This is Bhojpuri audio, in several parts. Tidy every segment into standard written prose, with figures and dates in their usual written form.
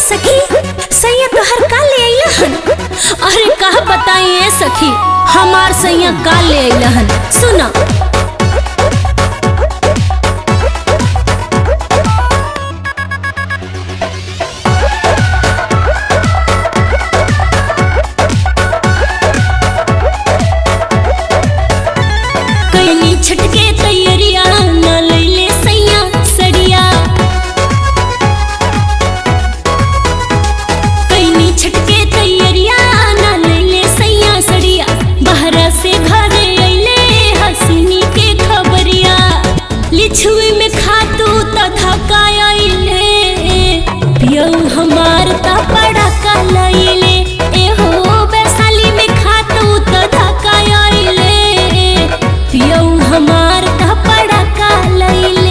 सखी सैया तोहर का ले अइला हन। अरे का बताइए सखी हमार सैया का ले अइला हन। सुना छटके तैयारिया न लैले सैया सड़िया कैनी छटके तैयारिया न लैले सैया सड़िया बहरा से घरे अइले हसीनी के खबरिया लिछुई में खातू त धक्का अइले पियौ हमार त बड़ा का लैले एहो वैशाली में खातू त धक्का अइले पियौ हमार का पड़ा का लैले।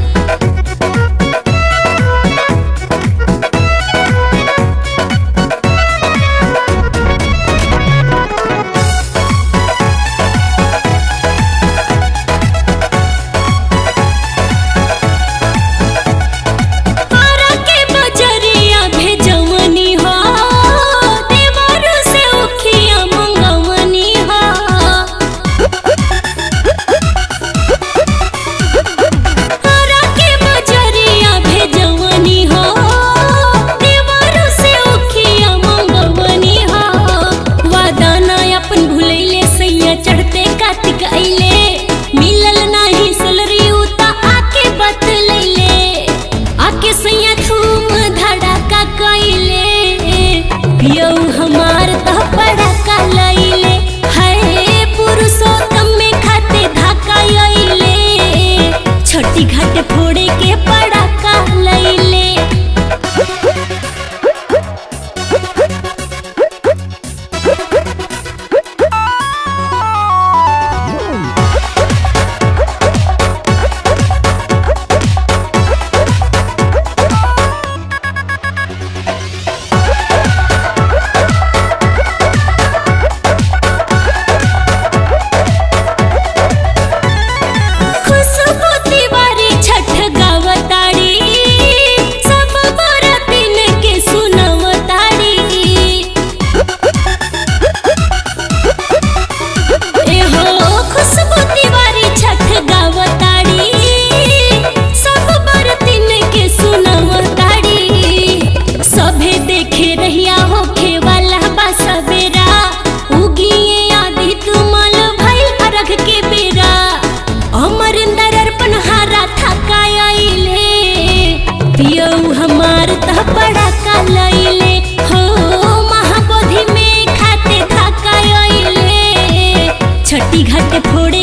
चढ़ते कार्तिक अइले मिलल नाही सलरी उता आके बतलैले आके सैया धूम धड़ाका कइले पियौ हमार त बड़ा का लैले हाय पुरुषोत्तम में खाते धाका अइले छोटी घाट फोड़े के बड़ा का लैले। पियौ हमार त बड़ा का लैले हो महाबोधि में खाते धाका अइले छठी घाट फोड़े